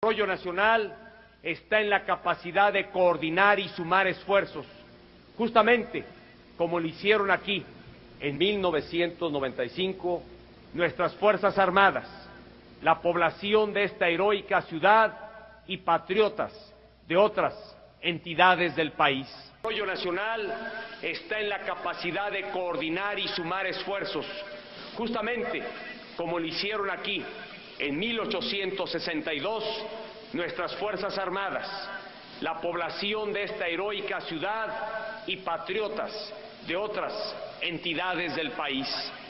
desarrollo nacional está en la capacidad de coordinar y sumar esfuerzos, justamente como lo hicieron aquí en 1995 nuestras Fuerzas Armadas, la población de esta heroica ciudad y patriotas de otras entidades del país. El desarrollo nacional está en la capacidad de coordinar y sumar esfuerzos, justamente como lo hicieron aquí en 1862 nuestras Fuerzas Armadas, la población de esta heroica ciudad y patriotas de otras entidades del país.